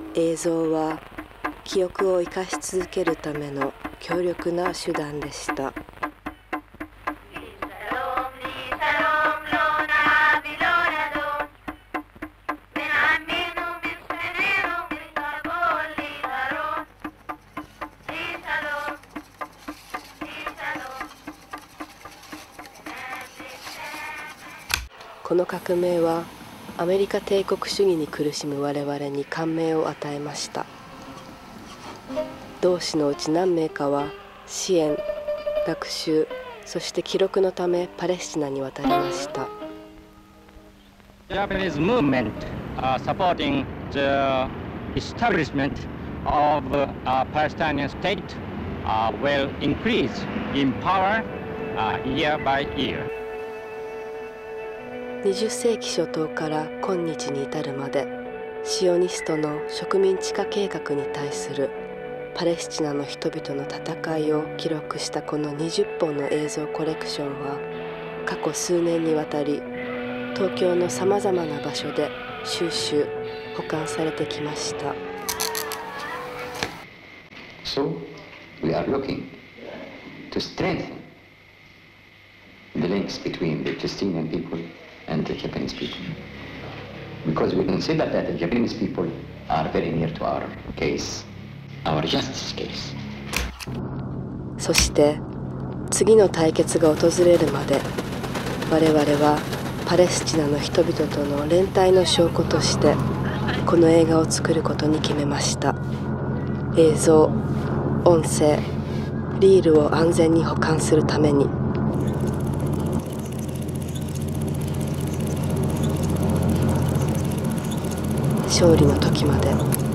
映像は記憶を生かし続けるための強力な手段でした。この革命はアメリカ帝国主義に苦しむ我々に感銘を与えました。同志のうち何名かは支援、学習、そして記録のためパレスチナに渡りました。 Japanese movement supporting the establishment of a Palestinian state will increase in power year by year. 20世紀初頭から今日に至るまでシオニストの植民地化計画に対するパレスチナの人々の戦いを記録したこの20本の映像コレクションは過去数年にわたり東京のさまざまな場所で収集・保管されてきました。 So we are looking to strengthen the links between the Palestinian people and the Japanese people, because we consider that the Japanese people are very near to our case, our justice case. そして次の対決が訪れるまで我々はパレスチナの人々との連帯の証拠としてこの映画を作ることに決めました。映像、音声、リールを安全に保管するために。勝利の時まで。